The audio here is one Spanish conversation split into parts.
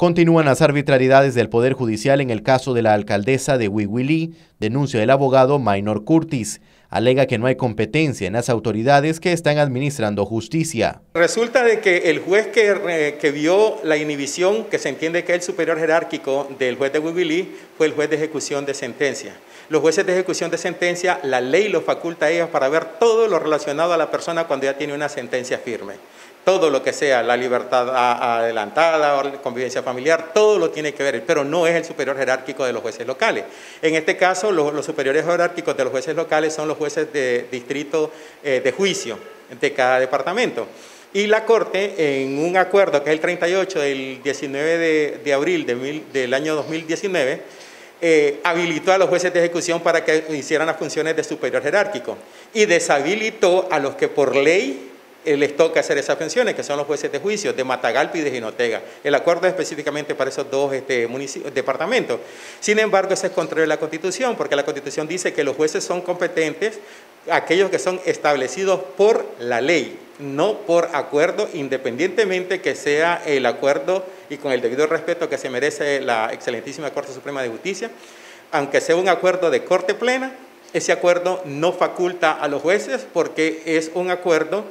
Continúan las arbitrariedades del Poder Judicial en el caso de la alcaldesa de Huihuilí, denuncia el abogado Maynor Curtis. Alega que no hay competencia en las autoridades que están administrando justicia. Resulta de que el juez que vio la inhibición, que se entiende que es el superior jerárquico del juez de Huihuilí, fue el juez de ejecución de sentencia. Los jueces de ejecución de sentencia, la ley los faculta a ellos para ver todo lo relacionado a la persona cuando ya tiene una sentencia firme. Todo lo que sea, la libertad adelantada, la convivencia familiar, todo lo tiene que ver, pero no es el superior jerárquico de los jueces locales. En este caso, los superiores jerárquicos de los jueces locales son los jueces de distrito de juicio de cada departamento. Y la Corte, en un acuerdo que es el 38 del 19 de abril del año 2019, habilitó a los jueces de ejecución para que hicieran las funciones de superior jerárquico y deshabilitó a los que por ley les toca hacer esas funciones, que son los jueces de juicio de Matagalpa y de Jinotega. El acuerdo es específicamente para esos dos departamentos. Sin embargo, eso es contrario a la Constitución, porque la Constitución dice que los jueces son competentes, aquellos que son establecidos por la ley, no por acuerdo, independientemente que sea el acuerdo y con el debido respeto que se merece la excelentísima Corte Suprema de Justicia, aunque sea un acuerdo de corte plena, ese acuerdo no faculta a los jueces porque es un acuerdo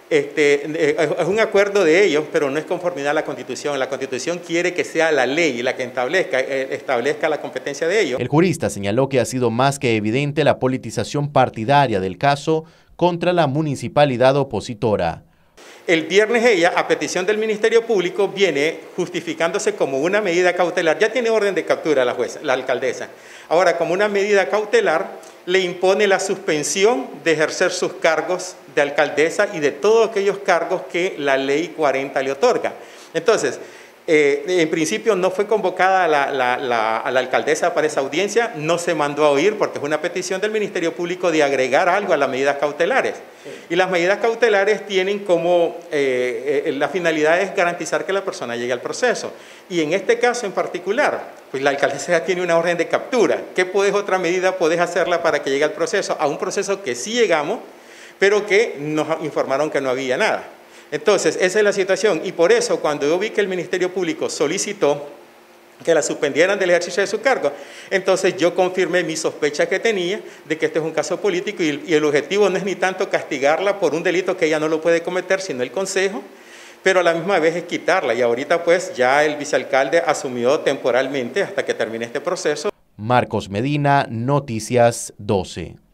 es un acuerdo de ellos, pero no es conformidad a la Constitución. La Constitución quiere que sea la ley la que establezca la competencia de ellos. El jurista señaló que ha sido más que evidente la politización partidaria del caso contra la municipalidad opositora. El viernes ella, a petición del Ministerio Público, viene justificándose como una medida cautelar. Ya tiene orden de captura la alcaldesa. Ahora, como una medida cautelar, le impone la suspensión de ejercer sus cargos de alcaldesa y de todos aquellos cargos que la Ley 40 le otorga. Entonces, en principio no fue convocada a la alcaldesa para esa audiencia, no se mandó a oír porque es una petición del Ministerio Público de agregar algo a las medidas cautelares. Y las medidas cautelares tienen como, la finalidad es garantizar que la persona llegue al proceso. Y en este caso en particular, pues la alcaldesa ya tiene una orden de captura. ¿Qué otra medida podés hacerla para que llegue al proceso? A un proceso que sí llegamos, pero que nos informaron que no había nada. Entonces, esa es la situación y por eso cuando yo vi que el Ministerio Público solicitó que la suspendieran del ejercicio de su cargo, entonces yo confirmé mi sospecha que tenía de que este es un caso político y el objetivo no es ni tanto castigarla por un delito que ella no lo puede cometer, sino el Consejo, pero a la misma vez es quitarla y ahorita pues ya el vicealcalde asumió temporalmente hasta que termine este proceso. Marcos Medina, Noticias 12.